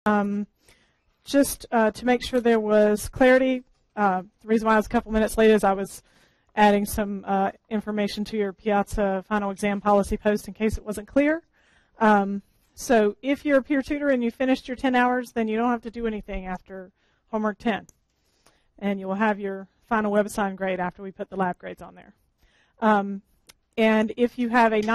Just to make sure there was clarity, the reason why I was a couple minutes late is I was adding some information to your Piazza final exam policy post in case it wasn't clear. So if you're a peer tutor and you finished your 10 hours, then you don't have to do anything after homework 10. And you will have your final web assigned grade after we put the lab grades on there. And if you have a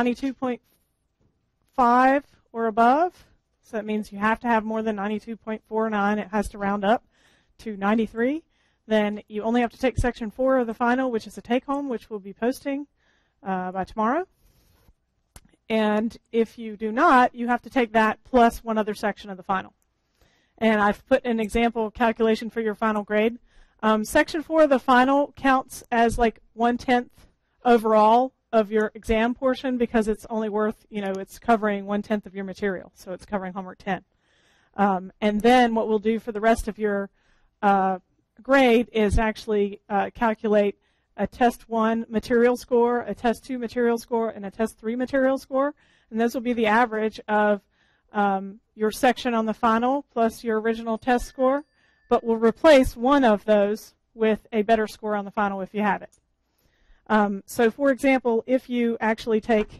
92.5 or above, so that means you have to have more than 92.49, it has to round up to 93, then you only have to take section 4 of the final, which is a take-home, which we'll be posting by tomorrow. And if you do not, you have to take that plus one other section of the final. And I've put an example calculation for your final grade. Section 4 of the final counts as like 1/10 overall of your exam portion because it's only worth, it's covering 1/10 of your material. So it's covering homework 10. And then what we'll do for the rest of your grade is actually calculate a test 1 material score, a test 2 material score, and a test 3 material score. And those will be the average of your section on the final plus your original test score. But we'll replace one of those with a better score on the final if you have it. So, for example, if you actually take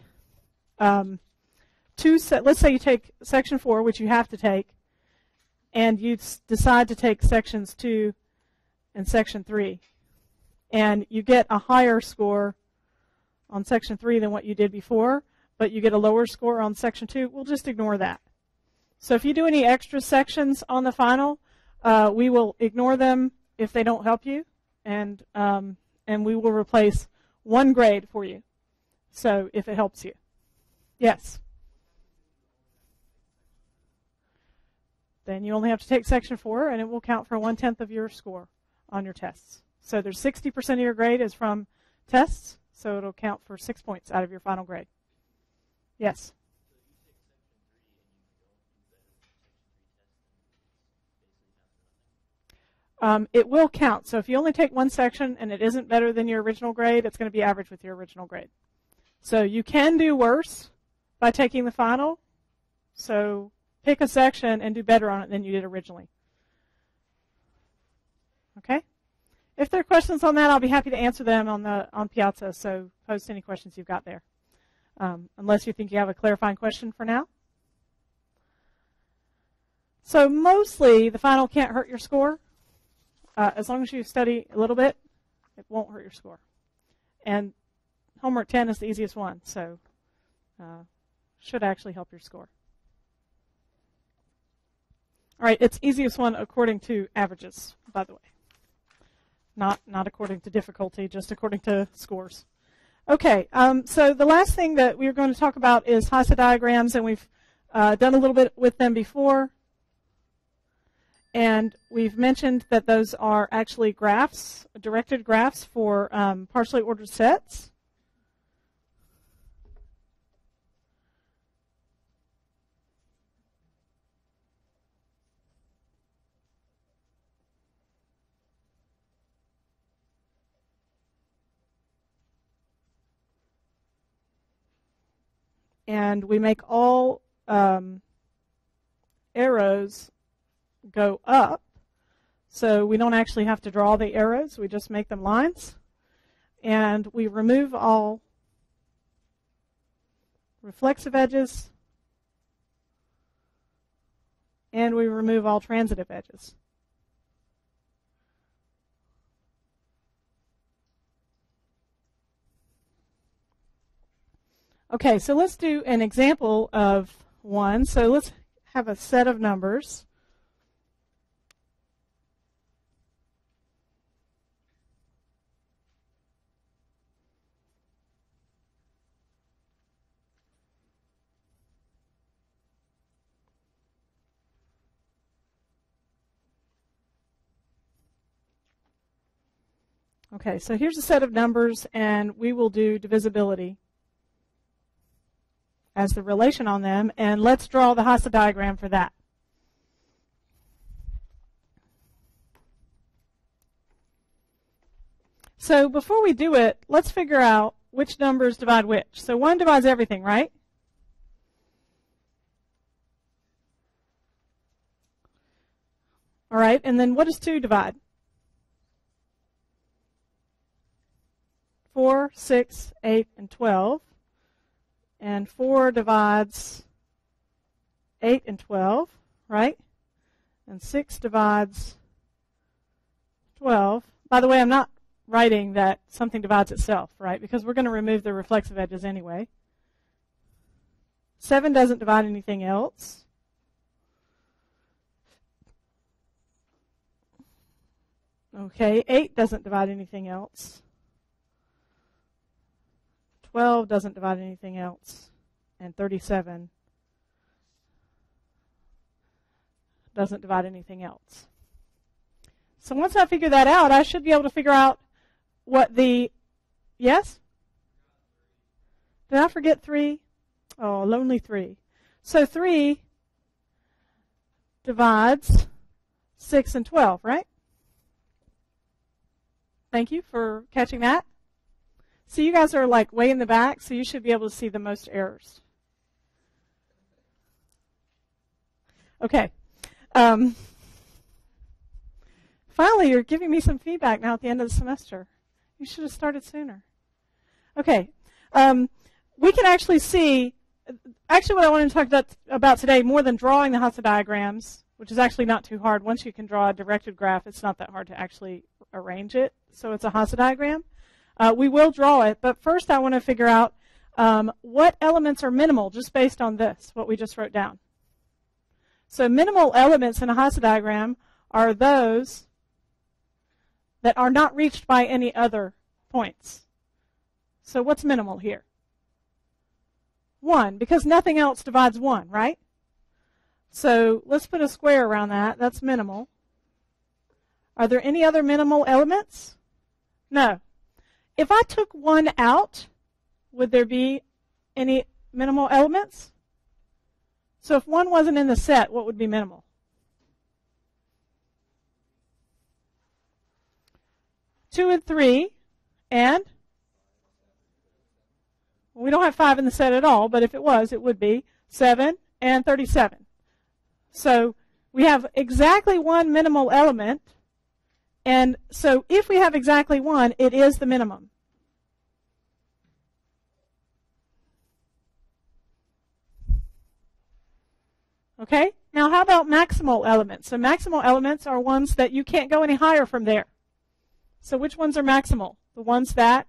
let's say you take section 4, which you have to take, and you decide to take sections 2 and section 3, and you get a higher score on section 3 than what you did before, but you get a lower score on section 2, we'll just ignore that. So if you do any extra sections on the final, we will ignore them if they don't help you, and we will replace one grade for you, so if it helps you. Yes? Then you only have to take section 4, and it will count for 1/10 of your score on your tests. So there's 60% of your grade is from tests, so it'll count for 6 points out of your final grade. Yes? It will count. So if you only take one section and it isn't better than your original grade, it's going to be average with your original grade. So you can do worse by taking the final. So pick a section and do better on it than you did originally. Okay? If there are questions on that, I'll be happy to answer them on Piazza. So post any questions you've got there, unless you think you have a clarifying question for now. So mostly the final can't hurt your score. As long as you study a little bit, it won't hurt your score. And homework 10 is the easiest one, so should actually help your score. All right, it's easiest one according to averages, by the way. Not according to difficulty, just according to scores. Okay, so the last thing that we're going to talk about is HASA diagrams, and we've done a little bit with them before. And we've mentioned that those are actually graphs, directed graphs for partially ordered sets. And we make all arrows go up, so we don't actually have to draw the arrows, we just make them lines, and we remove all reflexive edges, and we remove all transitive edges. Okay, so let's do an example of one. So let's have a set of numbers. Okay, so here's a set of numbers, and we will do divisibility as the relation on them, and let's draw the HASA diagram for that. So before we do it, let's figure out which numbers divide which. So 1 divides everything, right? All right, and then what does 2 divide? 4, 6, 8, and 12. And 4 divides 8 and 12, right? And 6 divides 12. By the way, I'm not writing that something divides itself, right? Because we're going to remove the reflexive edges anyway. 7 doesn't divide anything else. Okay, 8 doesn't divide anything else. 12 doesn't divide anything else. And 37 doesn't divide anything else. So once I figure that out, I should be able to figure out what the, yes? Did I forget 3? Oh, lonely 3. So 3 divides 6 and 12, right? Thank you for catching that. So you guys are like way in the back, so you should be able to see the most errors. Okay. Finally, you're giving me some feedback now at the end of the semester. You should have started sooner. Okay. We can actually see, actually what I want to talk about today, more than drawing the Hasse diagrams, which is actually not too hard. Once you can draw a directed graph, it's not that hard to actually arrange it. So it's a Hasse diagram. We will draw it, but first I want to figure out what elements are minimal just based on this, what we just wrote down. So minimal elements in a Hasse diagram are those that are not reached by any other points. So what's minimal here? 1, because nothing else divides 1, right? So let's put a square around that. That's minimal. Are there any other minimal elements? No. If I took 1 out, would there be any minimal elements? So if 1 wasn't in the set, what would be minimal? 2 and 3, and we don't have 5 in the set at all, but if it was, it would be 7 and 37. So we have exactly 1 minimal element, and so if we have exactly 1, it is the minimum. Okay, now how about maximal elements? So maximal elements are ones that you can't go any higher from there. So which ones are maximal? The ones that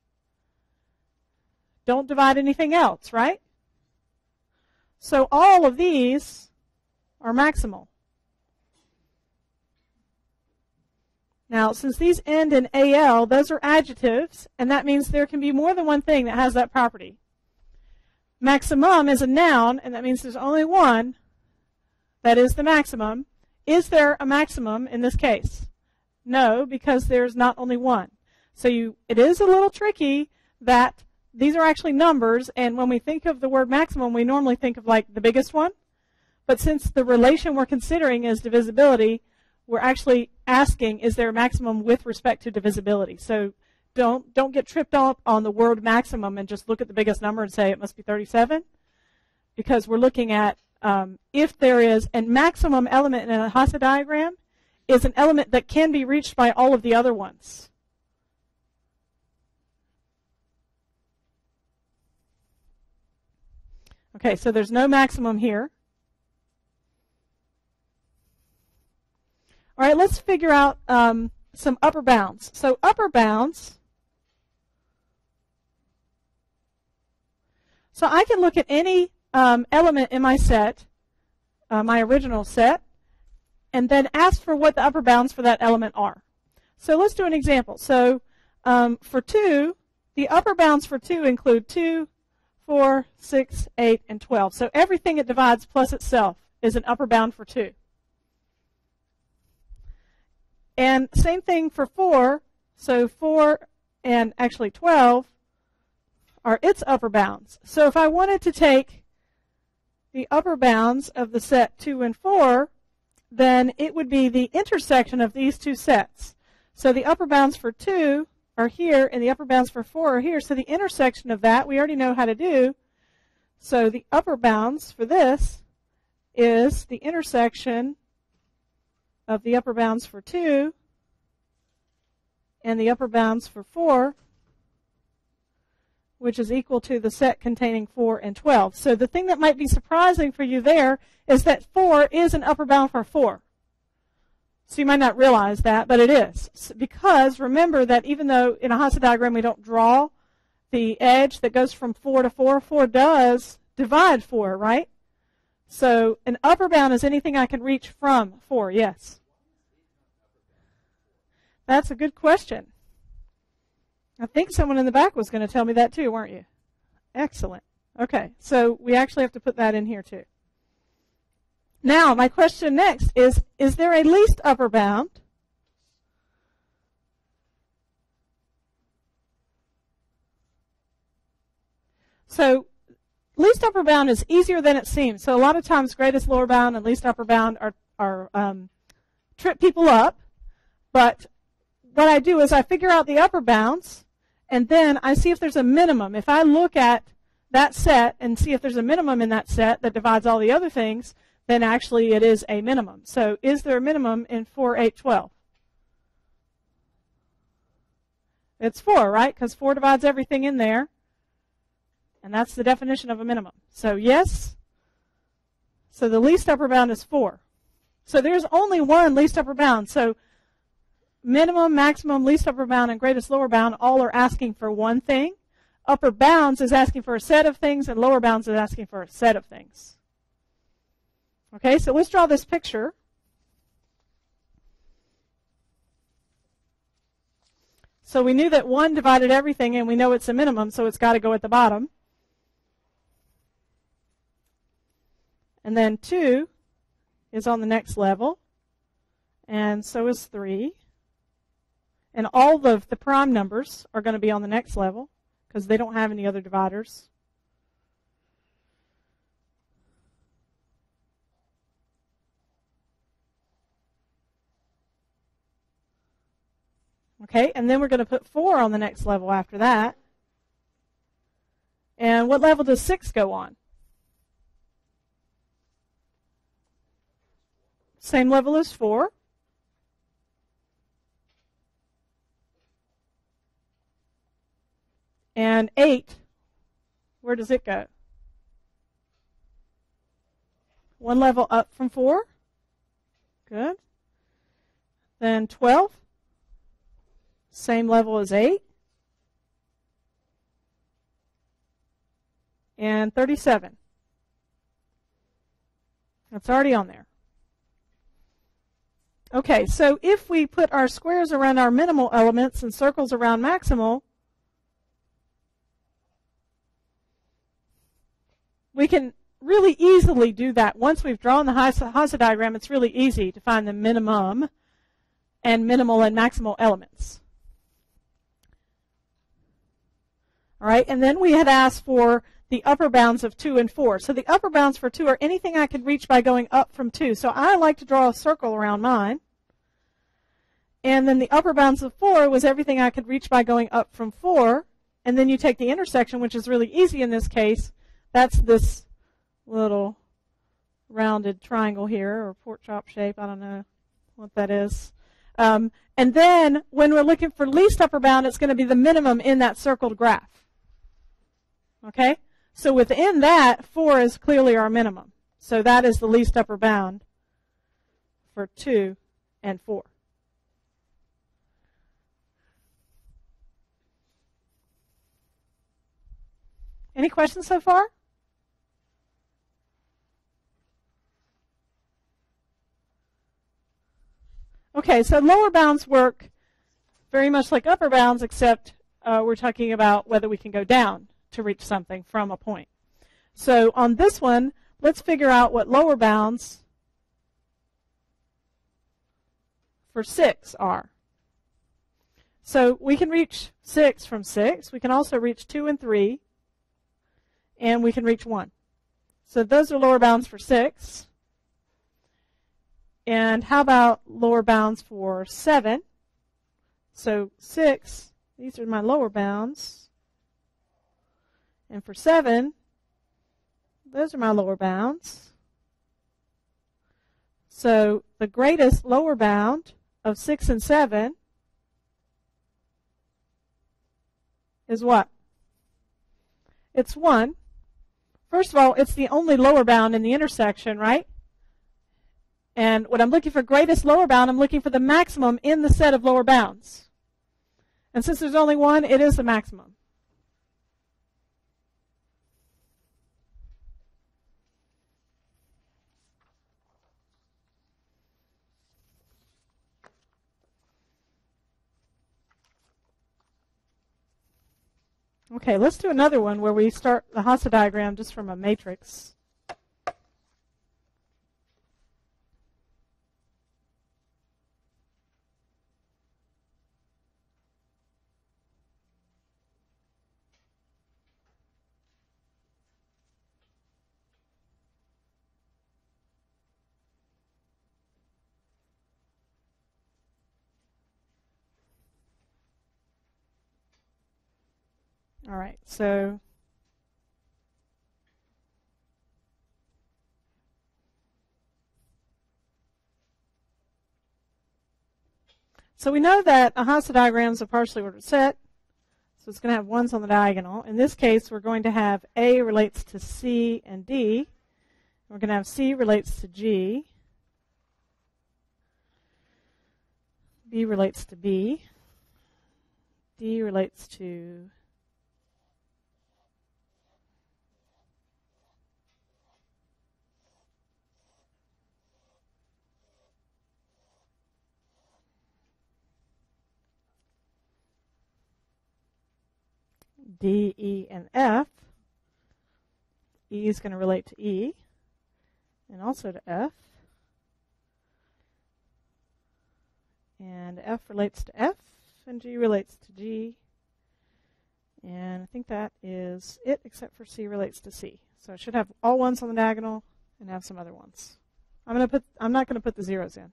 don't divide anything else, right? So all of these are maximal. Now, since these end in AL, those are adjectives, and that means there can be more than one thing that has that property. Maximum is a noun, and that means there's only one that is the maximum. Is there a maximum in this case? No, because there's not only one. So it is a little tricky that these are actually numbers, and when we think of the word maximum, we normally think of like the biggest one. But since the relation we're considering is divisibility, we're actually asking, is there a maximum with respect to divisibility? So don't get tripped up on the word maximum and just look at the biggest number and say it must be 37, because we're looking at if there is a maximum element in a Hasse diagram is an element that can be reached by all of the other ones. Okay, so there's no maximum here. All right, let's figure out some upper bounds. So upper bounds, so I can look at any element in my set, my original set, and then ask for what the upper bounds for that element are. So let's do an example. So for 2, the upper bounds for 2 include 2, 4, 6, 8, and 12. So everything it divides plus itself is an upper bound for 2. And same thing for 4. So 4 and actually 12 are its upper bounds. So if I wanted to take the upper bounds of the set 2 and 4, then it would be the intersection of these two sets. So the upper bounds for 2 are here, and the upper bounds for 4 are here. So the intersection of that we already know how to do. So the upper bounds for this is the intersection of the upper bounds for 2 and the upper bounds for 4, which is equal to the set containing 4 and 12. So the thing that might be surprising for you there is that 4 is an upper bound for 4. So you might not realize that, but it is. Because remember that even though in a Hasse diagram we don't draw the edge that goes from 4 to 4, 4 does divide 4, right? So an upper bound is anything I can reach from 4, yes. That's a good question. I think someone in the back was going to tell me that too, weren't you? Excellent. Okay, so we actually have to put that in here too. Now, my question next is there a least upper bound? So, least upper bound is easier than it seems. So a lot of times greatest lower bound and least upper bound trip people up. But what I do is I figure out the upper bounds, and then I see if there's a minimum. If I look at that set and see if there's a minimum in that set that divides all the other things, then actually it is a minimum. So is there a minimum in 4, 8, 12? It's 4, right? Because 4 divides everything in there. And that's the definition of a minimum. So yes. So the least upper bound is 4. So there's only one least upper bound. So minimum, maximum, least upper bound, and greatest lower bound all are asking for one thing. Upper bounds is asking for a set of things, and lower bounds is asking for a set of things. Okay, so let's draw this picture. So we knew that 1 divided everything, and we know it's a minimum, so it's got to go at the bottom. And then 2 is on the next level, and so is 3. And all of the prime numbers are going to be on the next level because they don't have any other dividers. Okay, and then we're going to put 4 on the next level after that. And what level does 6 go on? Same level as 4. And 8, where does it go? One level up from 4. Good. Then 12. Same level as 8. And 37. That's already on there. Okay, so if we put our squares around our minimal elements and circles around maximal, we can really easily do that. Once we've drawn the Hasse diagram, it's really easy to find the minimum and minimal and maximal elements. All right, and then we had asked for the upper bounds of 2 and 4. So the upper bounds for 2 are anything I can reach by going up from 2. So I like to draw a circle around mine. And then the upper bounds of 4 was everything I could reach by going up from 4. And then you take the intersection, which is really easy in this case. That's this little rounded triangle here, or pork chop shape. I don't know what that is. And then when we're looking for least upper bound, it's going to be the minimum in that circled graph. Okay? So within that, 4 is clearly our minimum. So that is the least upper bound for 2 and 4. Any questions so far? Okay, so lower bounds work very much like upper bounds, except we're talking about whether we can go down to reach something from a point. So on this one, let's figure out what lower bounds for 6 are. So we can reach 6 from 6. We can also reach 2 and 3. And we can reach 1. So those are lower bounds for 6. And how about lower bounds for 7? So 6, these are my lower bounds. And for 7, those are my lower bounds. So the greatest lower bound of 6 and 7 is what? It's 1. First of all, it's the only lower bound in the intersection, right? And when I'm looking for greatest lower bound, I'm looking for the maximum in the set of lower bounds. And since there's only one, it is the maximum. Okay, let's do another one where we start the Hasse diagram just from a matrix. All right, so we know that a Hasse diagram is a partially ordered set, so it's going to have ones on the diagonal. In this case, we're going to have A relates to C and D. We're going to have C relates to G. B relates to B. D relates to D, E, and F. E is going to relate to E and also to F. And F relates to F, and G relates to G. And I think that is it, except for C relates to C. So I should have all ones on the diagonal and have some other ones. I'm not going to put the zeros in.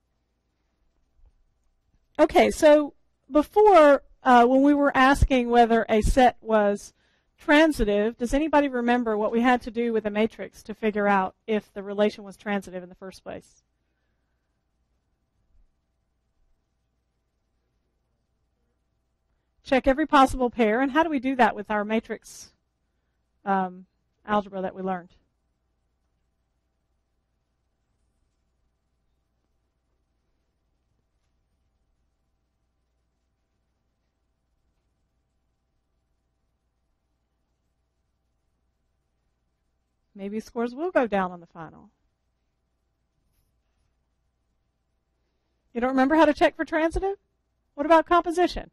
Okay, so before, when we were asking whether a set was transitive, does anybody remember what we had to do with a matrix to figure out if the relation was transitive in the first place? Check every possible pair. And how do we do that with our matrix algebra that we learned? Maybe scores will go down on the final. You don't remember how to check for transitive? What about composition?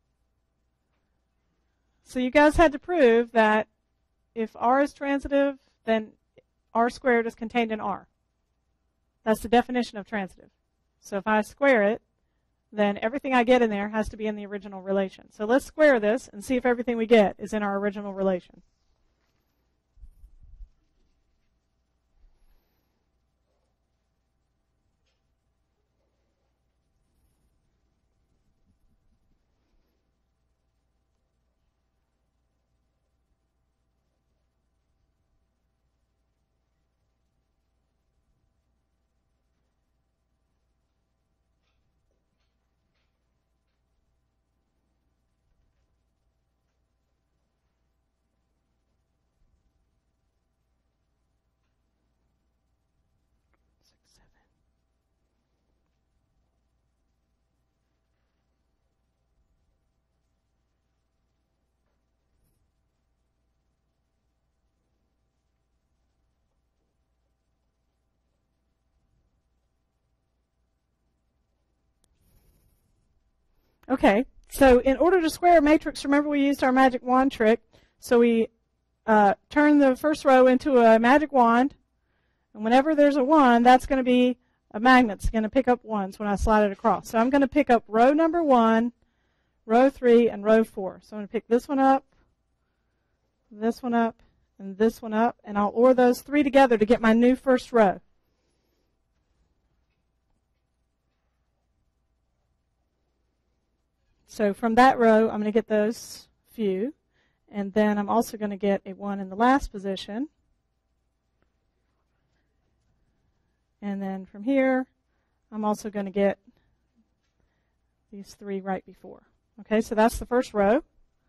So you guys had to prove that if R is transitive, then R squared is contained in R. That's the definition of transitive. So if I square it, then everything I get in there has to be in the original relation. So let's square this and see if everything we get is in our original relation. Okay, so in order to square a matrix, remember we used our magic wand trick. So we turn the first row into a magic wand, and whenever there's a 1, that's going to be a magnet. It's going to pick up ones when I slide it across. So I'm going to pick up row number 1, row 3, and row 4. So I'm going to pick this one up, and this one up, and I'll OR those 3 together to get my new first row. So from that row, I'm going to get those few, and then I'm also going to get a 1 in the last position, And then from here, I'm also going to get these 3 right before. Okay, so that's the first row.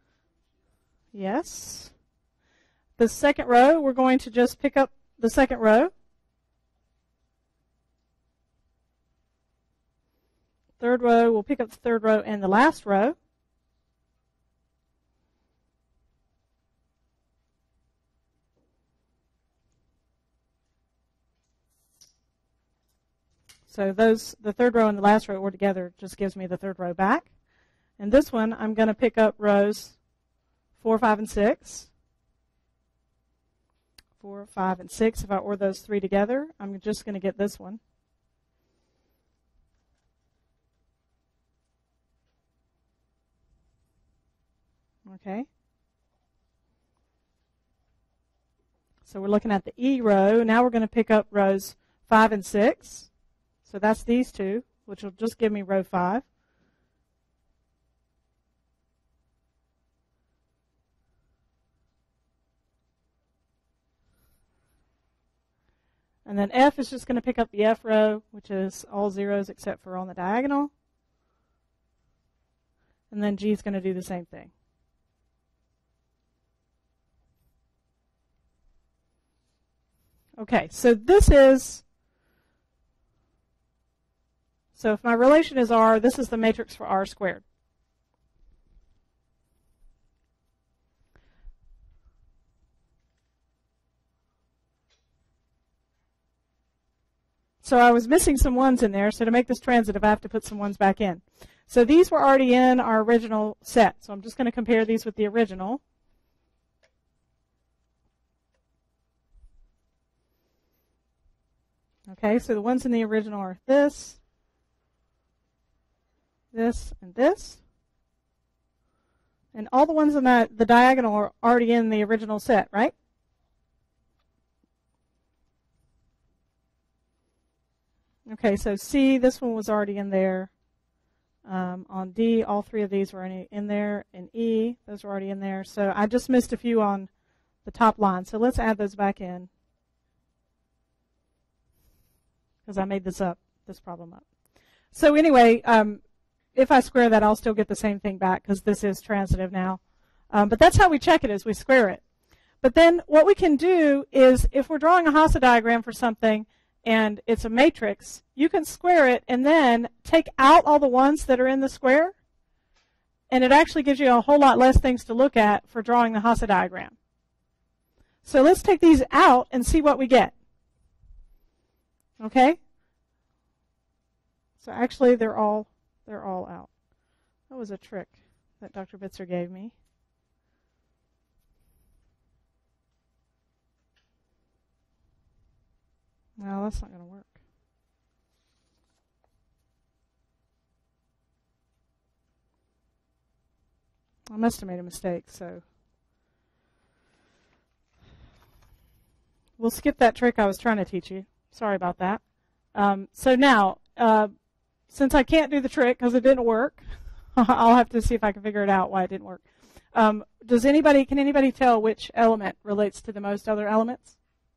Yes. The second row, we're going to just pick up the second row. Third row, we'll pick up the third row and the last row. So the third row and the last row were together just gives me the third row back. And this one, I'm going to pick up rows 4, 5, and 6. 4, 5, and 6. If I OR those 3 together, I'm just going to get this one. Okay. So we're looking at the E row. Now we're going to pick up rows 5 and 6. So that's these 2, which will just give me row 5. And then F is just going to pick up the F row, which is all zeros except for on the diagonal. And then G is going to do the same thing. Okay, so if my relation is R, this is the matrix for R squared. So I was missing some 1s in there, so to make this transitive, I have to put some 1s back in. So these were already in our original set, so I'm just going to compare these with the original. Okay, so the ones in the original are this, this, and this. And all the ones in the diagonal are already in the original set, right? Okay, so C, this one was already in there. On D, all 3 of these were in there. And E, those were already in there. So I just missed a few on the top line. So let's add those back in, because I made this problem up. So anyway, if I square that, I'll still get the same thing back, because this is transitive now. But that's how we check it, is we square it. But then what we can do is, if we're drawing a Hasse diagram for something, and it's a matrix, you can square it and then take out all the ones that are in the square, and it actually gives you a whole lot less things to look at for drawing the Hasse diagram. So let's take these out and see what we get. Okay? So actually they're all out. That was a trick that Dr. Bitzer gave me. No, that's not going to work. I must have made a mistake, so we'll skip that trick I was trying to teach you. Sorry about that. So now, since I can't do the trick because it didn't work, I'll have to see if I can figure it out why it didn't work. Can anybody tell which element relates to the most other elements?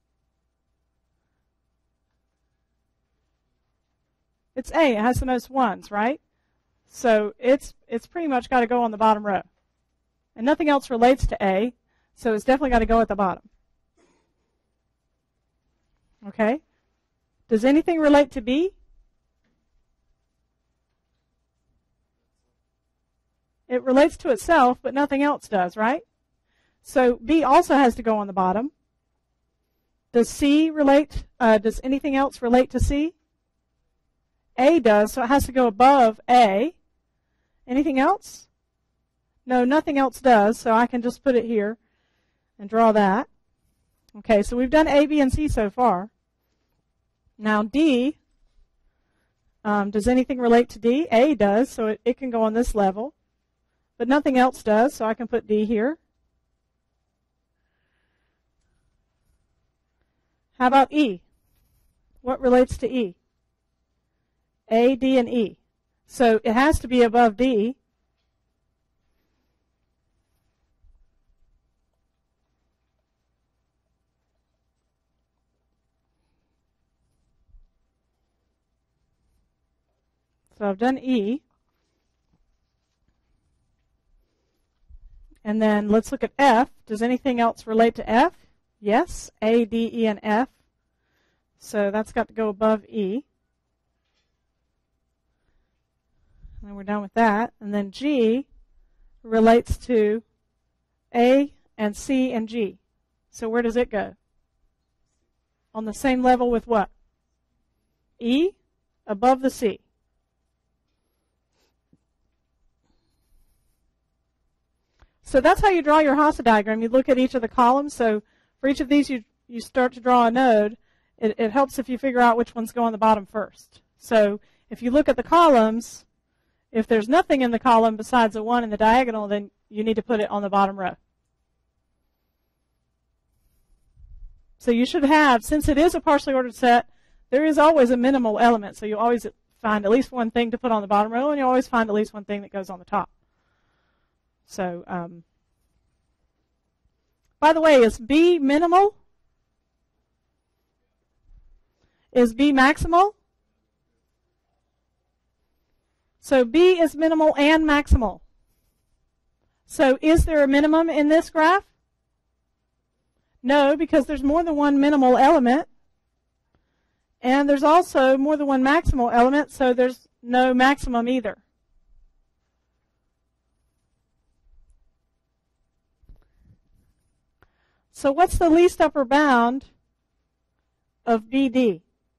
It's A. It has the most 1s, right? So it's pretty much got to go on the bottom row. And nothing else relates to A, so it's definitely got to go at the bottom. Okay? Does anything relate to B? It relates to itself, but nothing else does, right? So B also has to go on the bottom. Does C relate? Does anything else relate to C? A does, so it has to go above A. Anything else? No, nothing else does, so I can just put it here and draw that. Okay, so we've done A, B, and C so far. Now D, does anything relate to D? A does, so it can go on this level. But nothing else does, so I can put D here. How about E? What relates to E? A, D, and E. So it has to be above D. So I've done E. And then let's look at F. Does anything else relate to F? Yes, A, D, E, and F. So that's got to go above E. And we're done with that. And then G relates to A and C and G. So where does it go? On the same level with what? E, above the C. So that's how you draw your Hasse diagram. You look at each of the columns. So for each of these, you start to draw a node. It helps if you figure out which ones go on the bottom first. So if you look at the columns, if there's nothing in the column besides a 1 in the diagonal, then you need to put it on the bottom row. So you should have, since it is a partially ordered set, there is always a minimal element. So you always find at least one thing to put on the bottom row, and you always find at least one thing that goes on the top. So, by the way, is B minimal? Is B maximal? So B is minimal and maximal. So is there a minimum in this graph? No, because there's more than one minimal element. And there's also more than one maximal element, so there's no maximum either. So what's the least upper bound of BD?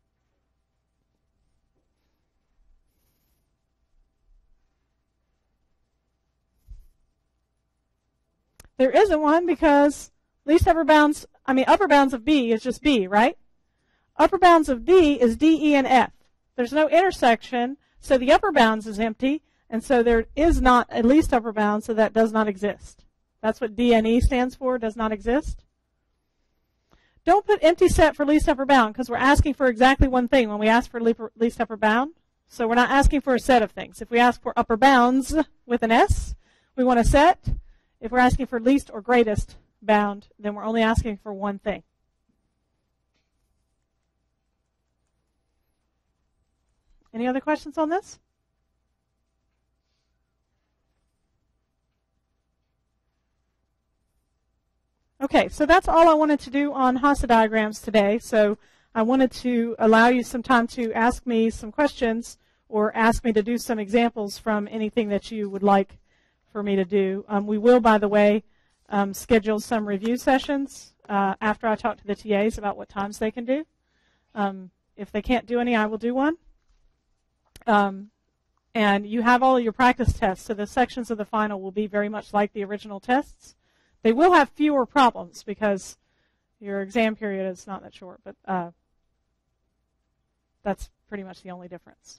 There isn't one because least upper bounds, upper bounds of B is just B, right? Upper bounds of D is D, E, and F. There's no intersection, so the upper bounds is empty, and so there is not a least upper bound, so that does not exist. That's what D and E stands for, does not exist. Don't put empty set for least upper bound because we're asking for exactly one thing when we ask for least upper bound. So we're not asking for a set of things. If we ask for upper bounds with an S, we want a set. If we're asking for least or greatest bound, then we're only asking for one thing. Any other questions on this? Okay, so that's all I wanted to do on Hasse diagrams today. So I wanted to allow you some time to ask me some questions or ask me to do some examples from anything that you would like for me to do. We will, by the way, schedule some review sessions after I talk to the TAs about what times they can do. If they can't do any, I will do one. And you have all of your practice tests, so the sections of the final will be very much like the original tests. They will have fewer problems because your exam period is not that short, but that's pretty much the only difference.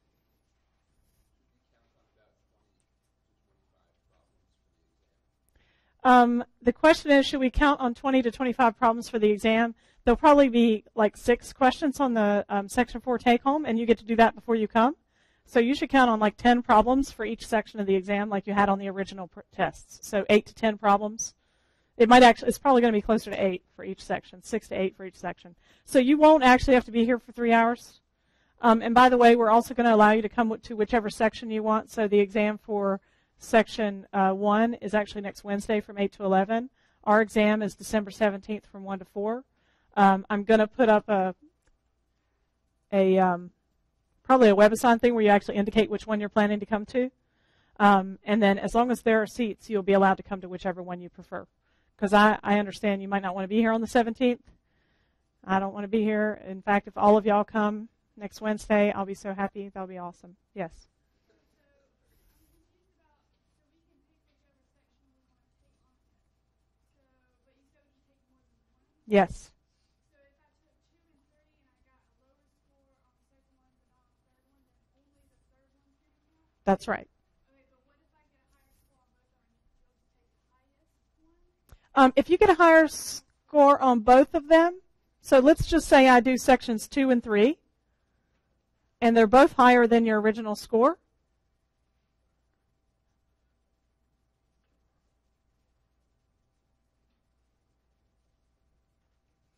The question is, should we count on 20 to 25 problems for the exam? There'll probably be like 6 questions on the Section 4 take-home, and you get to do that before you come. So you should count on like 10 problems for each section of the exam like you had on the original tests. So 8 to 10 problems. It's probably going to be closer to 8 for each section, 6 to 8 for each section. So you won't actually have to be here for 3 hours. And by the way, we're also going to allow you to come to whichever section you want. So the exam for Section 1 is actually next Wednesday from 8 to 11. Our exam is December 17th from 1 to 4. I'm going to put up probably a WebAssign thing where you actually indicate which one you're planning to come to. And then as long as there are seats, you'll be allowed to come to whichever one you prefer. Because I understand you might not want to be here on the 17th. I don't want to be here. In fact, if all of y'all come next Wednesday, I'll be so happy. That'll be awesome. Yes? Yes. That's right. If you get a higher score on both of them, so let's just say I do sections 2 and 3, and they're both higher than your original score.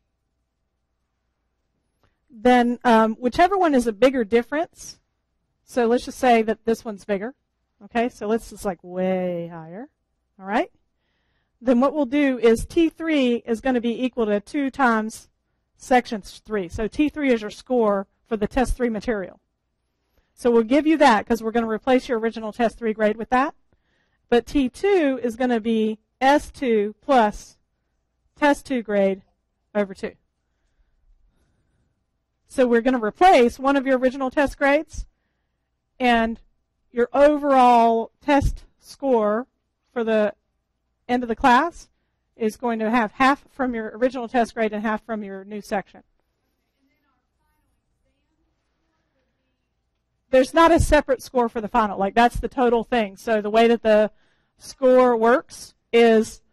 Then whichever one is a bigger difference, So let's just say that this one's bigger. Okay, so let's just like way higher. All right? Then what we'll do is T3 is going to be equal to 2 times section 3. So T3 is your score for the test 3 material. So we'll give you that because we're going to replace your original test 3 grade with that. But T2 is going to be S2 plus test 2 grade over 2. So we're going to replace one of your original test grades, and your overall test score for the end of the class is going to have half from your original test grade and half from your new section. There's not a separate score for the final. Like, that's the total thing. So the way that the score works is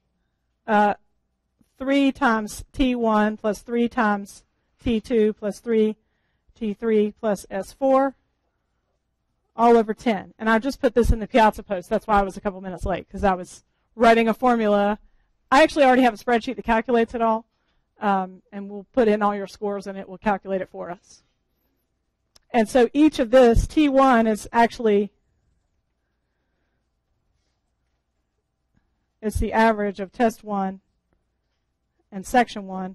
3 times T1 plus 3 times T2 plus 3 T3 plus S4 all over 10. And I just put this in the Piazza post. That's why I was a couple minutes late, because I was writing a formula. I actually already have a spreadsheet that calculates it all, and we'll put in all your scores and it will calculate it for us. And so each of this, T1 is actually, it's the average of test 1 and section 1,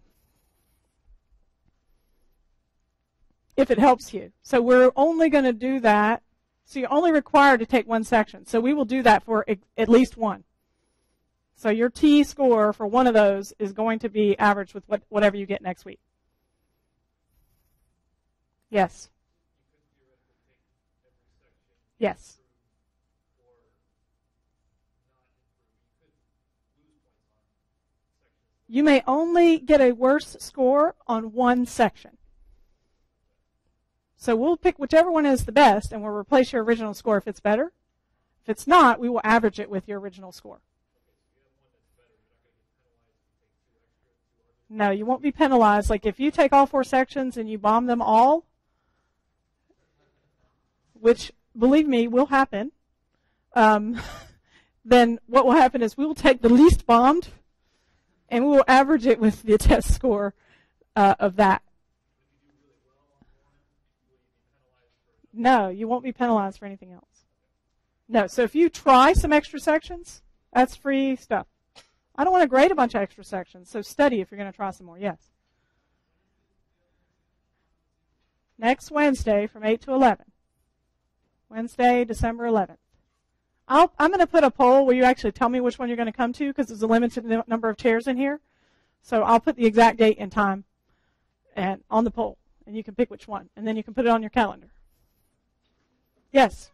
if it helps you. So we're only going to do that. So you're only required to take one section. So we will do that for at least one. So your T score for one of those is going to be average with whatever you get next week. Yes. Yes. You may only get a worse score on one section. So we'll pick whichever one is the best, and we'll replace your original score if it's better. If it's not, we will average it with your original score. No, you won't be penalized. Like, if you take all 4 sections and you bomb them all, which, believe me, will happen, then what will happen is we will take the least bombed, and we will average it with the test score of that. No, you won't be penalized for anything else. No, so if you try some extra sections, that's free stuff. I don't want to grade a bunch of extra sections, so study if you're going to try some more, yes. Next Wednesday from 8 to 11. Wednesday, December 11th. I'm going to put a poll where you actually tell me which one you're going to come to, because there's a limited number of chairs in here. So I'll put the exact date and time and on the poll, and you can pick which one, and then you can put it on your calendar. Yes.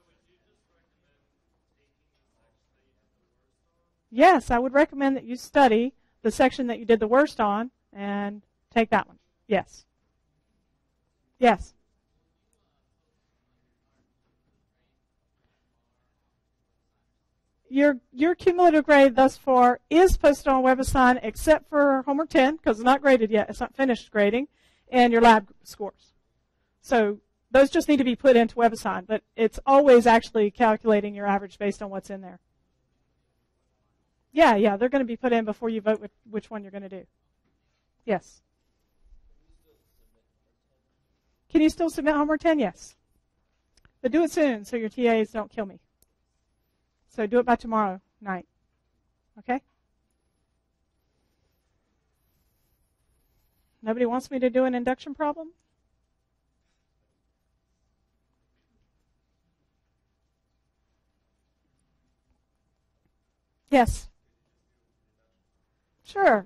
Yes, I would recommend that you study the section that you did the worst on and take that one. Yes. Yes. Your cumulative grade thus far is posted on WebAssign, except for homework 10, because it's not graded yet. It's not finished grading, and your lab scores. So those just need to be put into WebAssign, but it's always actually calculating your average based on what's in there. Yeah, they're going to be put in before you vote which one you're going to do. Yes. Can you still submit homework 10? Yes. But do it soon so your TAs don't kill me. So do it by tomorrow night. Okay? Nobody wants me to do an induction problem? Yes. Sure.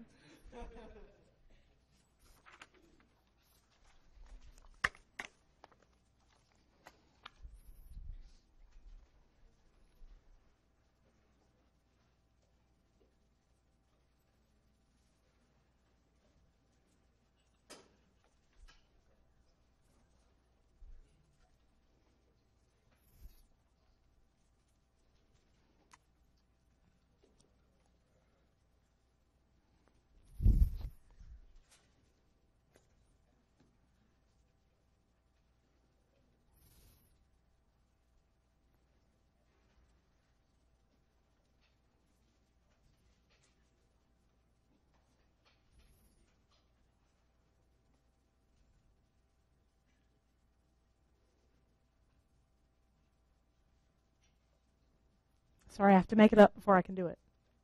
Sorry, I have to make it up before I can do it.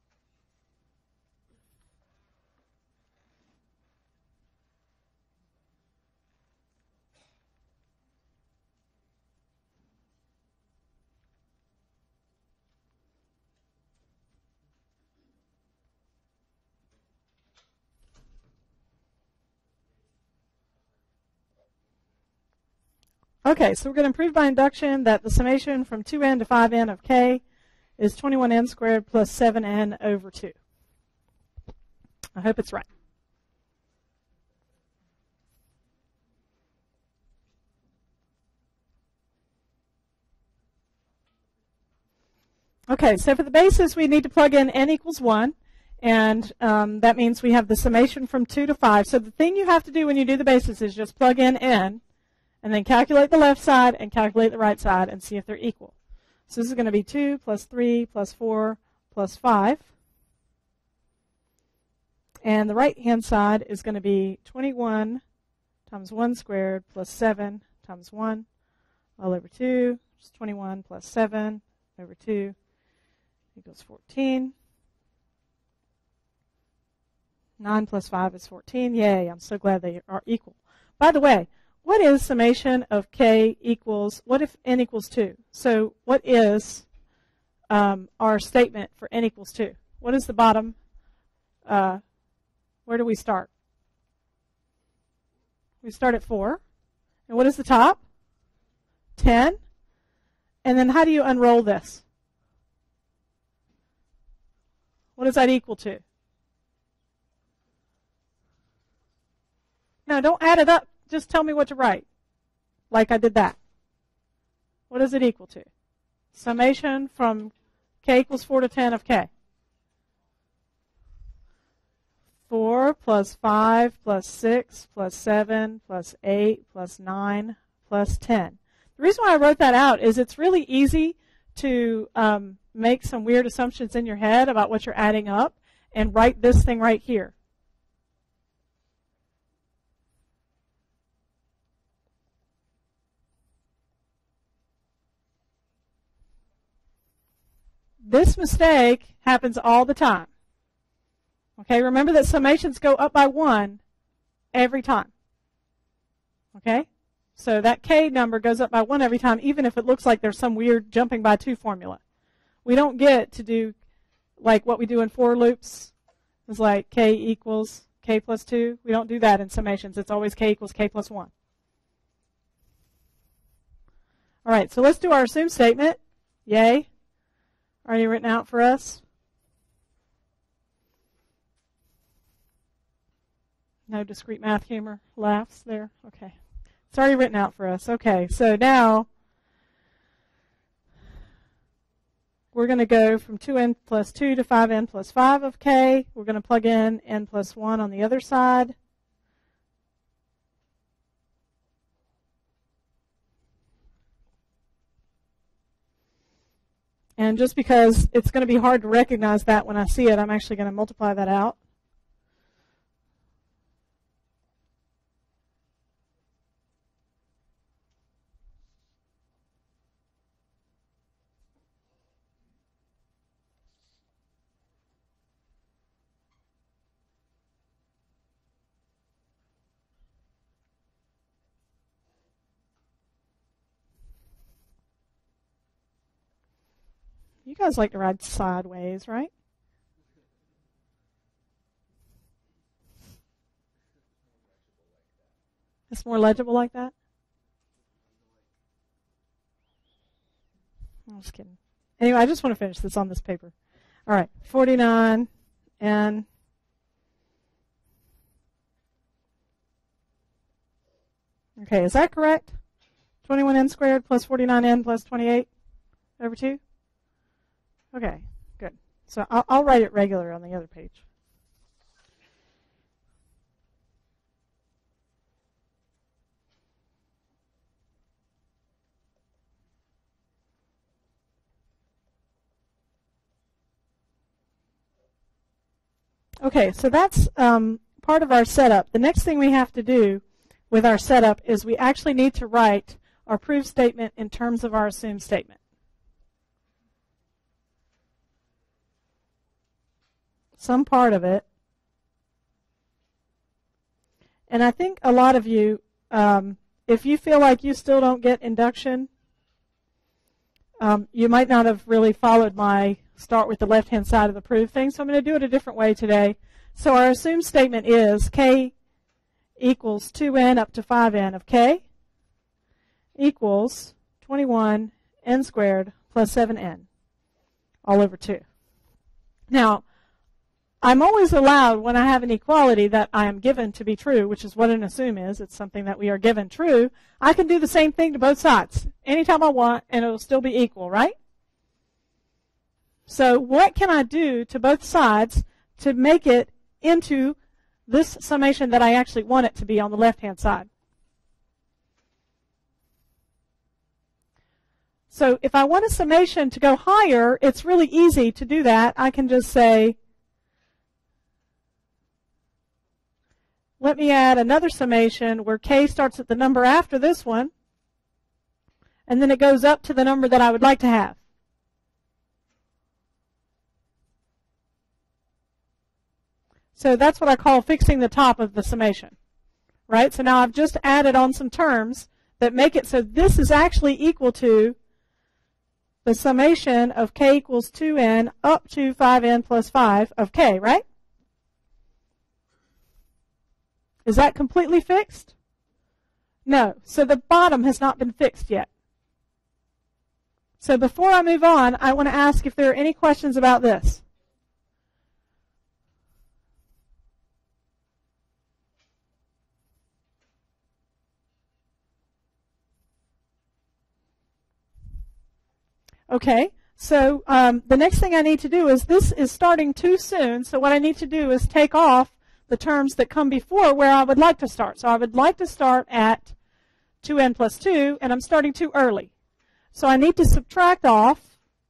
Okay, so we're going to prove by induction that the summation from 2n to 5n of k is 21n squared plus 7n over 2. I hope it's right. Okay, so for the basis, we need to plug in n equals 1, and that means we have the summation from 2 to 5. So the thing you have to do when you do the basis is just plug in n, and then calculate the left side and calculate the right side and see if they're equal. So this is going to be 2 plus 3 plus 4 plus 5. And the right-hand side is going to be 21 times 1 squared plus 7 times 1 all over 2, which is 21 plus 7 over 2 equals 14. 9 plus 5 is 14. Yay, I'm so glad they are equal. By the way, what is summation of k equals, what if n equals 2? So what is our statement for n equals 2? What is the bottom? Where do we start? We start at 4. And what is the top? 10. And then how do you unroll this? What is that equal to? No, don't add it up. Just tell me what to write, like I did that. What is it equal to? Summation from k equals 4 to 10 of k. 4 plus 5 plus 6 plus 7 plus 8 plus 9 plus 10. The reason why I wrote that out is it's really easy to make some weird assumptions in your head about what you're adding up and write this thing right here. This mistake happens all the time. Okay, remember that summations go up by 1 every time. Okay, so that k number goes up by 1 every time, even if it looks like there's some weird jumping by 2 formula. We don't get to do like what we do in for loops. It's like k equals k plus 2. We don't do that in summations. It's always k equals k plus 1. All right, so let's do our assumed statement. Yay. Already written out for us. No discrete math humor laughs there. Okay. It's already written out for us. Okay, so now we're going to go from 2n plus 2 to 5n plus 5 of k. We're going to plug in n plus 1 on the other side. And just because it's going to be hard to recognize that when I see it, I'm actually going to multiply that out. You guys like to ride sideways, right? It's more legible like that? I'm just kidding. Anyway, I just want to finish this on this paper. All right, 49 and okay, is that correct? 21n squared plus 49n plus 28 over 2? Okay, good. So I'll write it regular on the other page. Okay, so that's part of our setup. The next thing we have to do with our setup is we actually need to write our proof statement in terms of our assumed statement. some part of it. And I think a lot of you, if you feel like you still don't get induction, you might not have really followed my start with the left-hand side of the proof thing, so I'm going to do it a different way today. So our assumed statement is k equals 2n up to 5n of k equals 21n squared plus 7n all over 2. Now, I'm always allowed, when I have an equality that I am given to be true, which is what an assume is, it's something that we are given true, I can do the same thing to both sides anytime I want, and it will still be equal, right? So what can I do to both sides to make it into this summation that I actually want it to be on the left-hand side? So if I want a summation to go higher, it's really easy to do that. I can just say, let me add another summation where k starts at the number after this one, and then it goes up to the number that I would like to have. So that's what I call fixing the top of the summation, right? So now I've just added on some terms that make it so this is actually equal to the summation of k equals 2n up to 5n plus 5 of k, right? Is that completely fixed? No. So the bottom has not been fixed yet. So before I move on, I want to ask if there are any questions about this. Okay, so the next thing I need to do is, this is starting too soon, so what I need to do is take off the terms that come before where I would like to start. So I would like to start at 2n plus 2, and I'm starting too early. So I need to subtract off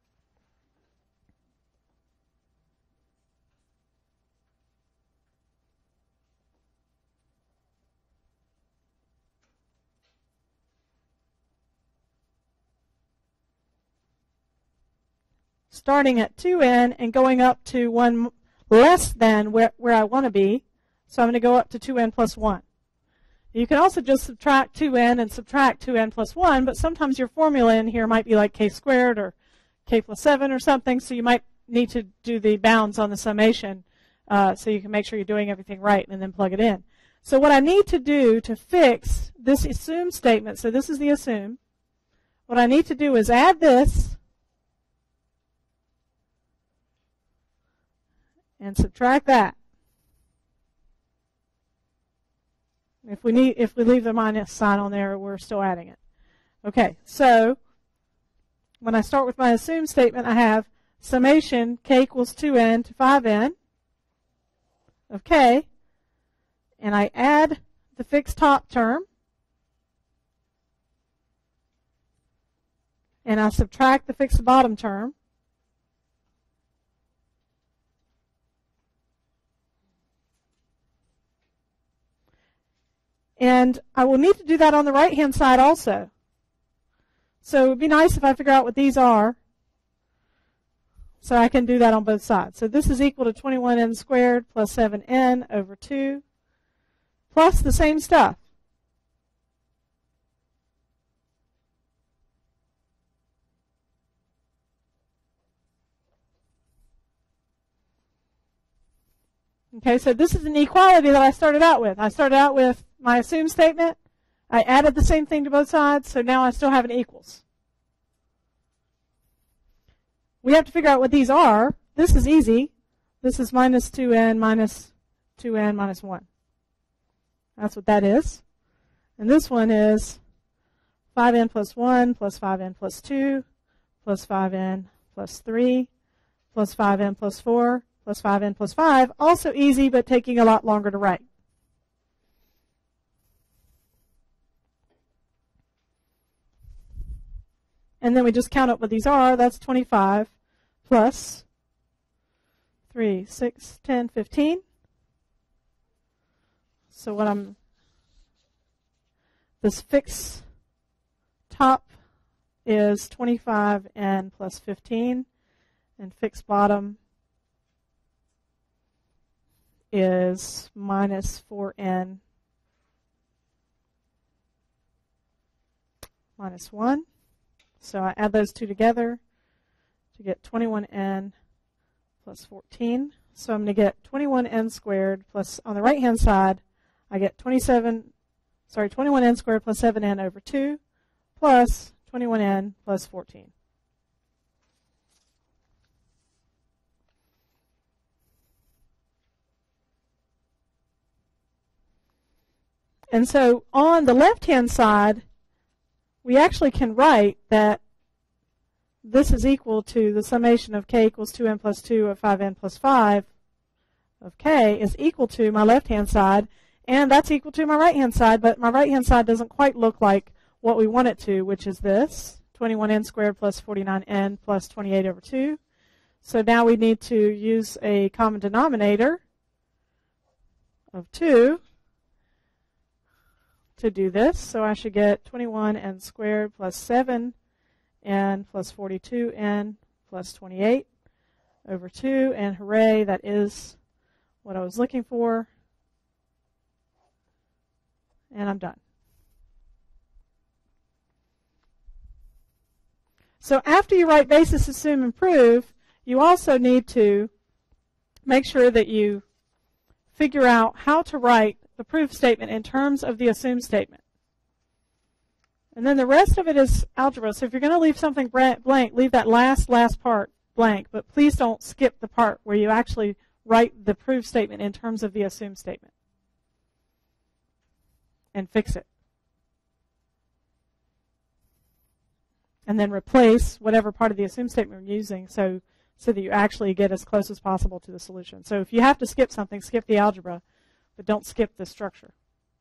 starting at 2n and going up to 1 less than where I want to be. So I'm going to go up to 2n plus 1. You can also just subtract 2n and subtract 2n plus 1, but sometimes your formula in here might be like k squared or k plus 7 or something, so you might need to do the bounds on the summation so you can make sure you're doing everything right and then plug it in. So what I need to do to fix this assume statement, so this is the assume, what I need to do is add this and subtract that. If we leave the minus sign on there, we're still adding it. Okay, so when I start with my assume statement, I have summation k equals 2n to 5n of k, and I add the fixed top term, and I subtract the fixed bottom term, and I will need to do that on the right-hand side also. So it would be nice if I figure out what these are so I can do that on both sides. So this is equal to 21n squared plus 7n over 2 plus the same stuff. Okay, so this is an equality that I started out with. I started out with my assume statement. I added the same thing to both sides, so now I still have an equals. We have to figure out what these are. This is easy. This is minus 2n minus 2n minus 1. That's what that is. And this one is 5n plus 1 plus 5n plus 2 plus 5n plus 3 plus 5n plus 4 plus 5n plus 5. Also easy, but taking a lot longer to write. And then we just count up what these are. That's 25 plus 3, 6, 10, 15. So this fixed top is 25n plus 15, and fixed bottom is minus 4n minus 1. So I add those two together to get 21n plus 14. So I'm going to get 21n squared plus, on the right-hand side, I get 21n squared plus 7n over 2 plus 21n plus 14. And so on the left-hand side, we actually can write that this is equal to the summation of k equals 2n plus 2 of 5n plus 5 of k is equal to my left-hand side, and that's equal to my right-hand side, but my right-hand side doesn't quite look like what we want it to, which is this, 21n squared plus 49n plus 28 over 2. So now we need to use a common denominator of 2 to do this. So I should get 21n squared plus 7n plus 42n plus 28 over 2, and hooray, that is what I was looking for. And I'm done. So after you write basis, assume, and prove, you also need to make sure that you figure out how to write the proof statement in terms of the assume statement. And then the rest of it is algebra. So if you're going to leave something blank, leave that last part blank. But please don't skip the part where you actually write the proof statement in terms of the assume statement and fix it. And then replace whatever part of the assume statement you're using so that you actually get as close as possible to the solution. So if you have to skip something, skip the algebra, but don't skip the structure.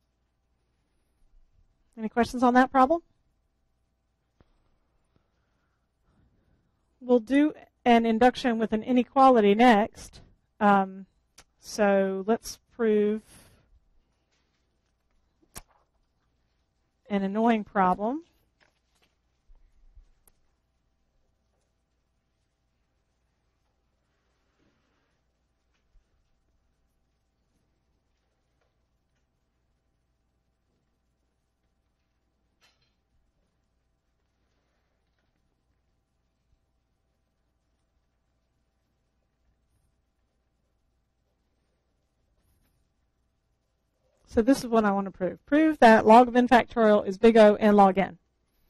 Any questions on that problem? We'll do an induction with an inequality next. So let's prove an annoying problem. So this is what I want to prove. Prove that log of n factorial is big O and log n.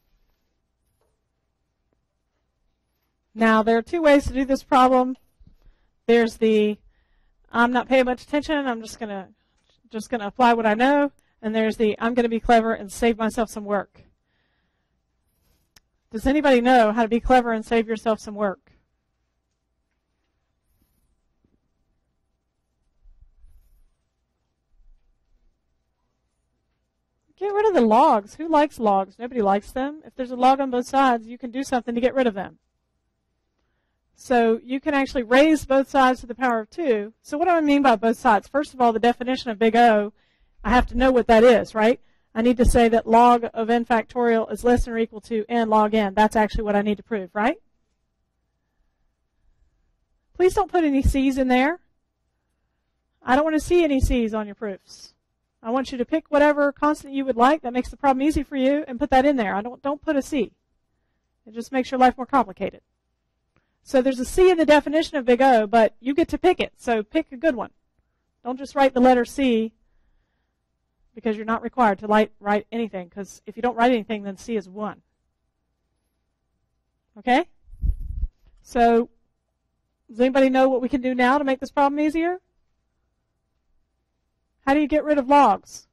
Now, there are two ways to do this problem. There's the I'm not paying much attention, I'm just gonna apply what I know, and there's the I'm going to be clever and save myself some work. Does anybody know how to be clever and save yourself some work? Get rid of the logs. Who likes logs? Nobody likes them. If there's a log on both sides, you can do something to get rid of them. So you can actually raise both sides to the power of 2. So what do I mean by both sides? First of all, the definition of big O, I have to know what that is, right? I need to say that log of n factorial is less than or equal to n log n. That's actually what I need to prove, right? Please don't put any C's in there. I don't want to see any C's on your proofs. I want you to pick whatever constant you would like that makes the problem easy for you and put that in there. Don't put a C. It just makes your life more complicated. So there's a C in the definition of big O, but you get to pick it. So pick a good one. Don't just write the letter C because you're not required to write anything, because if you don't write anything, then C is 1. Okay? So does anybody know what we can do now to make this problem easier? How do you get rid of logs?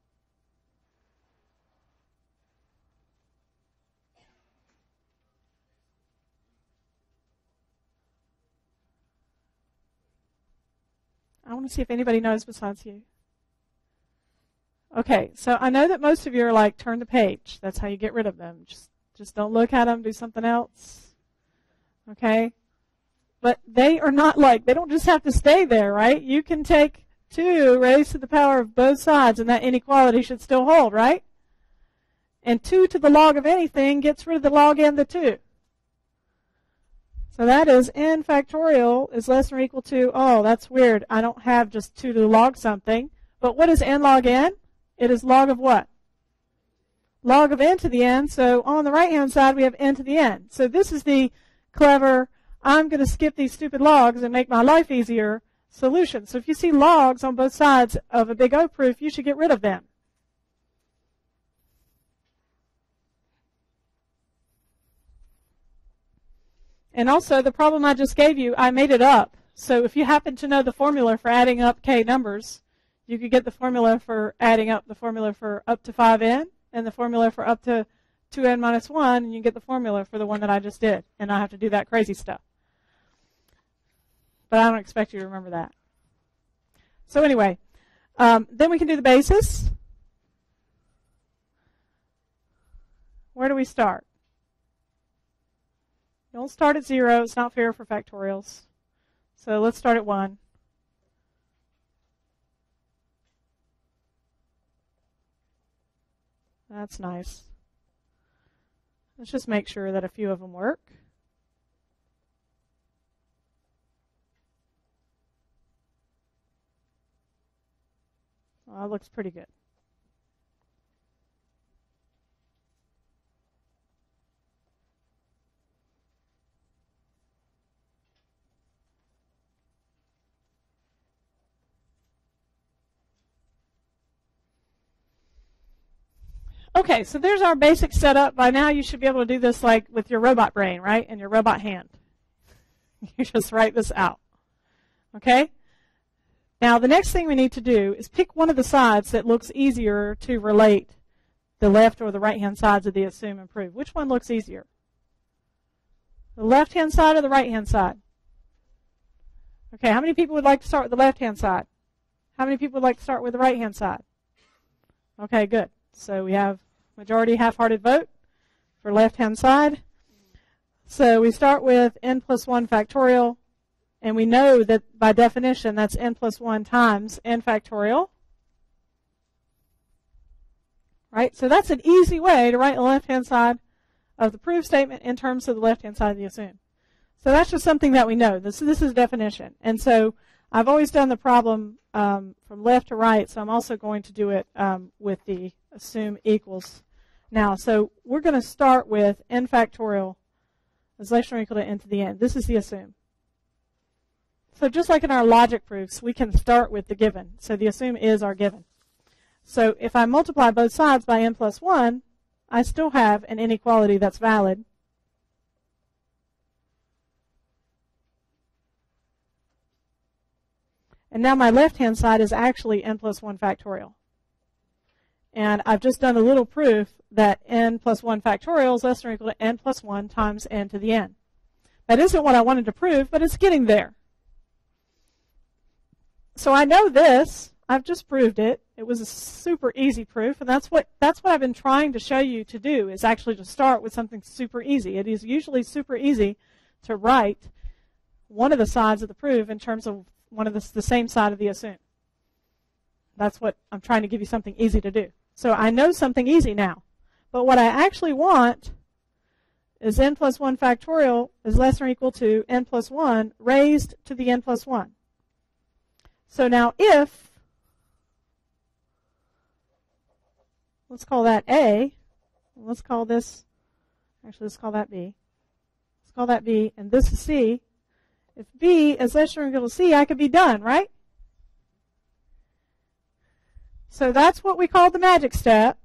I want to see if anybody knows besides you. Okay, so I know that most of you are like, turn the page. That's how you get rid of them. Just don't look at them, do something else. Okay? But they are not like, they don't just have to stay there, right? You can take 2 raised to the power of both sides, and that inequality should still hold, right? And 2 to the log of anything gets rid of the log and the 2. So that is n factorial is less than or equal to, oh, that's weird. I don't have just 2 to log something. But what is n log n? It is log of what? Log of n to the n. So on the right-hand side, we have n to the n. So this is the clever, I'm going to skip these stupid logs and make my life easier solution. So if you see logs on both sides of a big O proof, you should get rid of them. And also, the problem I just gave you, I made it up. So if you happen to know the formula for adding up k numbers, you could get the formula for adding up the formula for up to 5n and the formula for up to 2n minus 1, and you get the formula for the one that I just did. And I have to do that crazy stuff. But I don't expect you to remember that. So anyway, then we can do the basis. Where do we start? Don't start at 0. It's not fair for factorials. So let's start at 1. That's nice. Let's just make sure that a few of them work. Well, that looks pretty good. Okay, so there's our basic setup. By now you should be able to do this like with your robot brain, right? And your robot hand. You just write this out. Okay? Now the next thing we need to do is pick one of the sides that looks easier to relate the left or the right-hand sides of the assume and prove. Which one looks easier? The left-hand side or the right-hand side? Okay, how many people would like to start with the left-hand side? How many people would like to start with the right-hand side? Okay, good. So we have majority half-hearted vote for left-hand side. So we start with n plus 1 factorial, and we know that by definition that's n plus 1 times n factorial. Right? So that's an easy way to write the left-hand side of the proof statement in terms of the left-hand side of the assume. So that's just something that we know. This is definition. And so I've always done the problem from left to right, so I'm also going to do it with the assume equals now. So we're going to start with n factorial is less than or equal to n to the n. This is the assume. So just like in our logic proofs, we can start with the given. So the assume is our given. So if I multiply both sides by n plus 1, I still have an inequality that's valid. And now my left-hand side is actually n plus 1 factorial. And I've just done a little proof that n plus 1 factorial is less than or equal to n plus 1 times n to the n. That isn't what I wanted to prove, but it's getting there. So I know this. I've just proved it. It was a super easy proof, and that's what I've been trying to show you to do, is actually to start with something super easy. It is usually super easy to write one of the sides of the proof in terms of one of the same side of the assume. That's what I'm trying to give you, something easy to do. So I know something easy now. But what I actually want is n plus 1 factorial is less than or equal to n plus 1 raised to the n plus 1. So now if, let's call that A, let's call this, actually let's call that B. Let's call that B, and this is C. If B is less than or equal to C, I could be done, right? So that's what we call the magic step.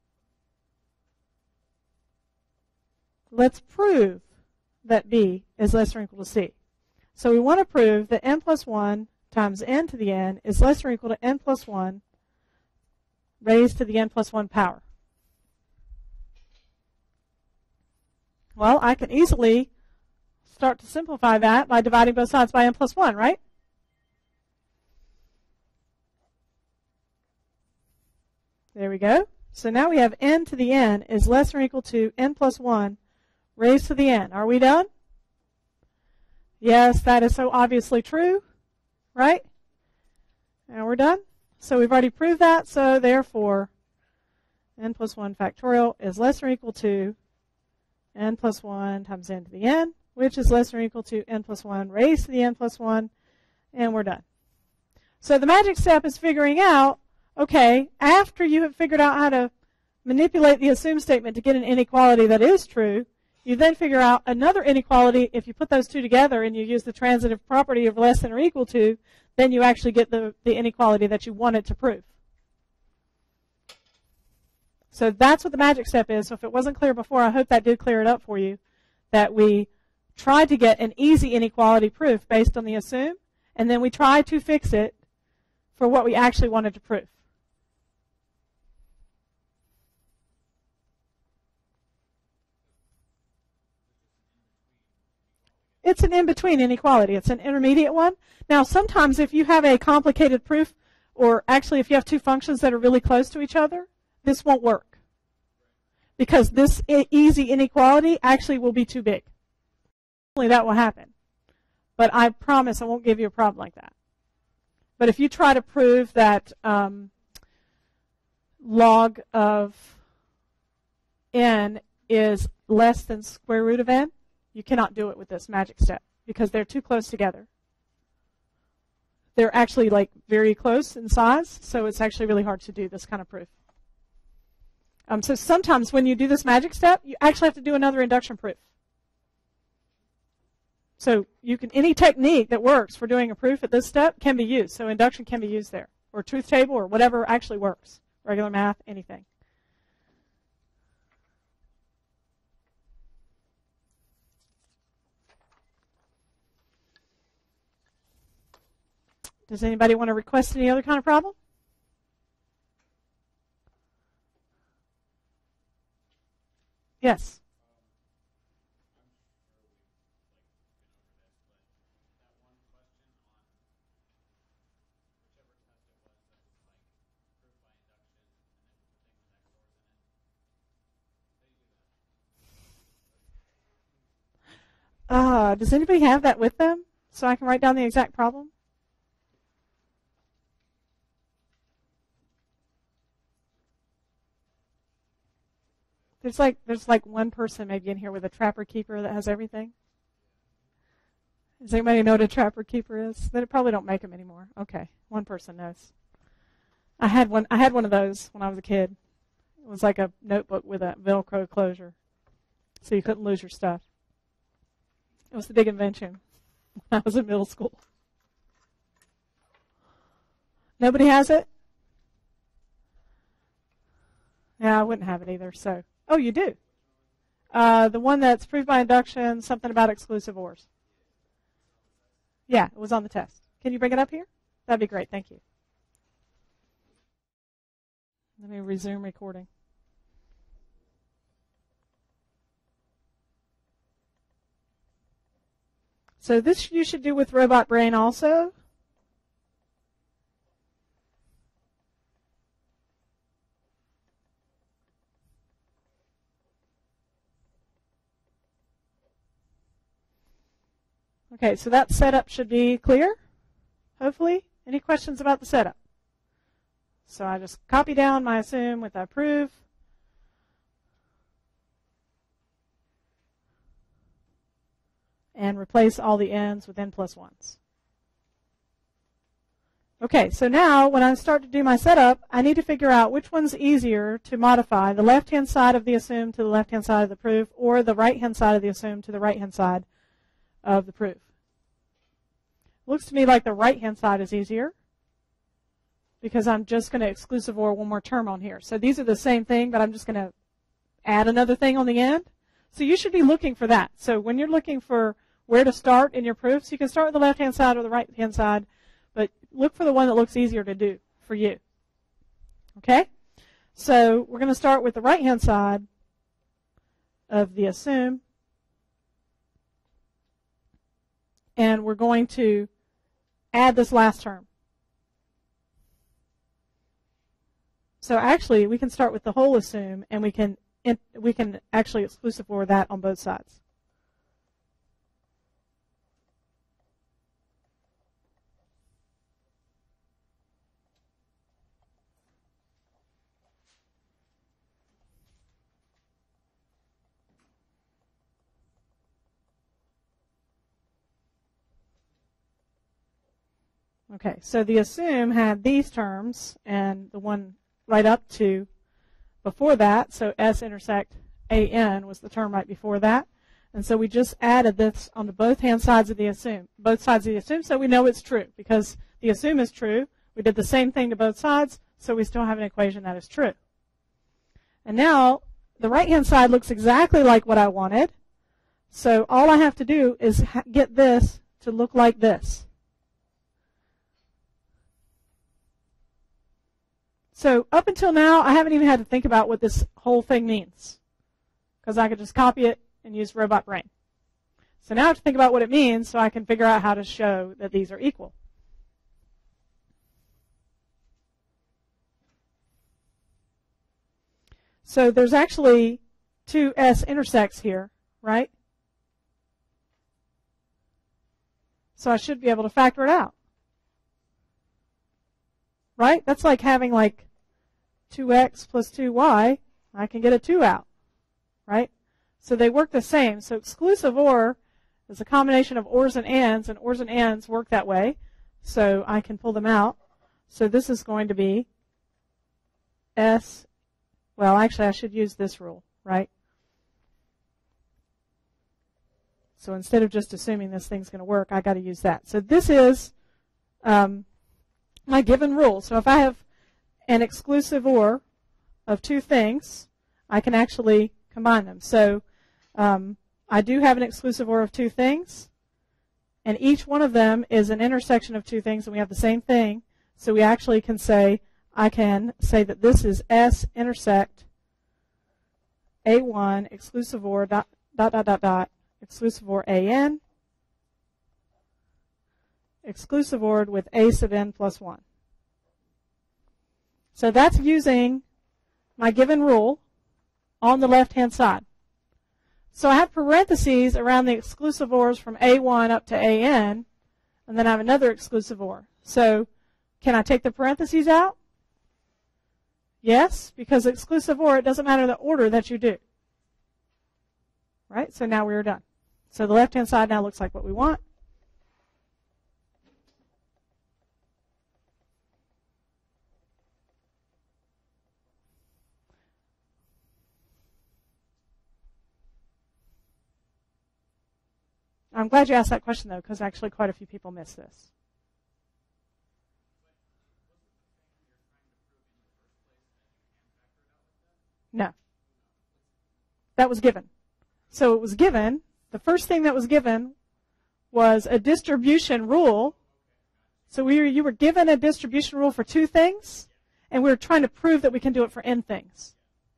Let's prove that B is less than or equal to C. So we want to prove that n plus 1 times n to the n is less than or equal to n plus 1 raised to the n plus 1 power. Well, I can easily start to simplify that by dividing both sides by n plus 1, right? There we go. So now we have n to the n is less than or equal to n plus 1 raised to the n. Are we done? Yes, that is so obviously true, right? And we're done. So we've already proved that, so therefore n plus 1 factorial is less than or equal to n plus 1 times n to the n. which is less than or equal to n plus 1 raised to the n plus 1, and we're done. So the magic step is figuring out, okay, after you have figured out how to manipulate the assume statement to get an inequality that is true, you then figure out another inequality. If you put those two together and you use the transitive property of less than or equal to, then you actually get the inequality that you wanted to prove. So that's what the magic step is. So if it wasn't clear before, I hope that did clear it up for you, that we tried to get an easy inequality proof based on the assume, and then we tried to fix it for what we actually wanted to prove. It's an in-between inequality. It's an intermediate one. Now, sometimes if you have a complicated proof, or actually if you have two functions that are really close to each other, this won't work. Because this easy inequality actually will be too big. Only that will happen. But I promise I won't give you a problem like that. But if you try to prove that log of n is less than square root of n, you cannot do it with this magic step because they're too close together. They're actually like very close in size, so it's actually really hard to do this kind of proof. So sometimes when you do this magic step, you actually have to do another induction proof. So you can, any technique that works for doing a proof at this step can be used. So induction can be used there, or truth table, or whatever actually works. Regular math, anything. Does anybody want to request any other kind of problem? Yes. Does anybody have that with them so I can write down the exact problem? There's like one person maybe in here with a trapper keeper that has everything. Does anybody know what a trapper keeper is? They probably don't make them anymore. Okay, one person knows. I had one of those when I was a kid. It was like a notebook with a Velcro closure, so you couldn't lose your stuff. It was the big invention when I was in middle school. Nobody has it? Yeah, I wouldn't have it either. So, oh, you do. The one that's proved by induction, something about exclusive ORs. Yeah, it was on the test. Can you bring it up here? That'd be great. Thank you. Let me resume recording. So this you should do with Robot Brain also. Okay, so that setup should be clear, hopefully. Any questions about the setup? So I just copy down my assume with I prove. And replace all the n's with n plus 1s. Okay, so now when I start to do my setup, I need to figure out which one's easier to modify, the left-hand side of the assume to the left-hand side of the proof, or the right-hand side of the assume to the right-hand side of the proof. Looks to me like the right-hand side is easier because I'm just going to exclusive OR one more term on here. So these are the same thing, but I'm just going to add another thing on the end. So you should be looking for that. So when you're looking for where to start in your proofs, you can start with the left-hand side or the right-hand side, but look for the one that looks easier to do for you. Okay? So we're going to start with the right-hand side of the assume, and we're going to add this last term. So actually, we can start with the whole assume, and we can actually exclusive OR that on both sides. Okay, so the assume had these terms, and the one right up to before that, so S intersect AN was the term right before that. And so we just added this onto both sides of the assume, so we know it's true. Because the assume is true, we did the same thing to both sides, so we still have an equation that is true. And now, the right-hand side looks exactly like what I wanted. So all I have to do is get this to look like this. So up until now, I haven't even had to think about what this whole thing means, because I could just copy it and use robot brain. So now I have to think about what it means so I can figure out how to show that these are equal. So there's actually two S intersects here, right? So I should be able to factor it out. Right? That's like having like 2x plus 2y. I can get a 2 out. Right? So they work the same. So exclusive OR is a combination of ORs and ANDs work that way. So I can pull them out. So this is going to be S. Well, actually, I should use this rule, right? So instead of just assuming this thing's going to work, I got to use that. So this is my given rule. So if I have an exclusive OR of two things, I can actually combine them. So I do have an exclusive OR of two things, and each one of them is an intersection of two things, and we have the same thing. So we actually can say, I can say that this is S intersect A1 exclusive OR dot exclusive OR AN exclusive OR with A sub n plus 1. So that's using my given rule on the left-hand side. So I have parentheses around the exclusive ORs from A1 up to AN, and then I have another exclusive OR. So can I take the parentheses out? Yes, because exclusive OR, it doesn't matter the order that you do. Right? So now we're done. So the left-hand side now looks like what we want. I'm glad you asked that question, though, because actually quite a few people miss this. No. That was given. So it was given. The first thing that was given was a distribution rule. So you were given a distribution rule for two things, and we were trying to prove that we can do it for n things.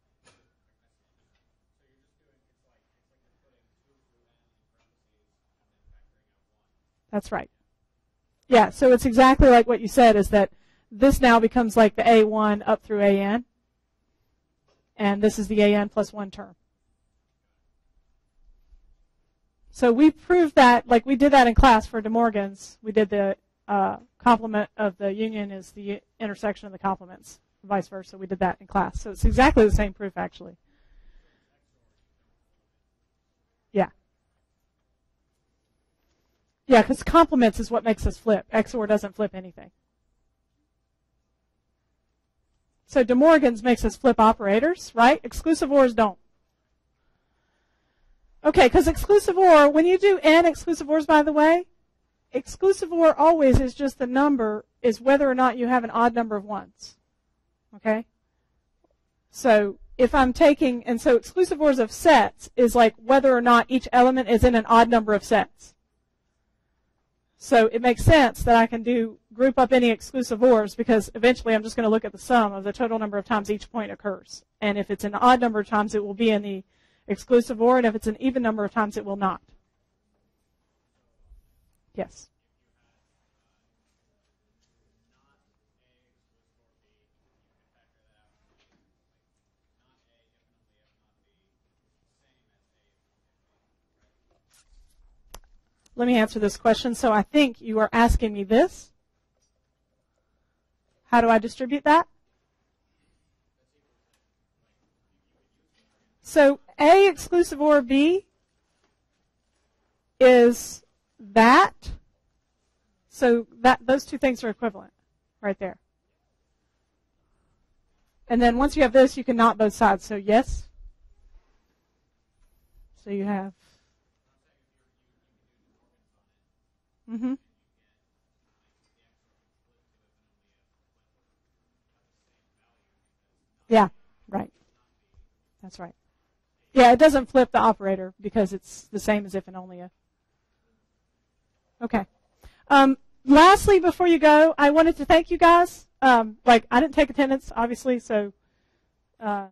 That's right. Yeah, so it's exactly like what you said, is that this now becomes like the A1 up through AN, and this is the AN plus 1 term. So we proved that, like we did that in class for De Morgan's. We did the complement of the union is the intersection of the complements, vice versa. We did that in class. So it's exactly the same proof, actually. Yeah. Yeah, because complements is what makes us flip. XOR doesn't flip anything. So De Morgan's makes us flip operators, right? Exclusive ORs don't. Okay, because exclusive OR, when you do n exclusive ORs, by the way, exclusive OR always is just the number, is whether or not you have an odd number of ones. Okay? So if I'm taking, and so exclusive ORs of sets is like whether or not each element is in an odd number of sets. So it makes sense that I can group up any exclusive ORs, because eventually I'm just going to look at the sum of the total number of times each point occurs. And if it's an odd number of times, it will be in the exclusive OR, and if it's an even number of times, it will not. Yes? Let me answer this question. So I think you are asking me this. How do I distribute that? So A exclusive OR B is that. So those two things are equivalent right there. And then once you have this, you can knot both sides. So yes. So you have. Mm-hmm. Yeah, right. That's right. Yeah, it doesn't flip the operator because it's the same as if and only if. Okay. Lastly, before you go, I wanted to thank you guys. I didn't take attendance, obviously, so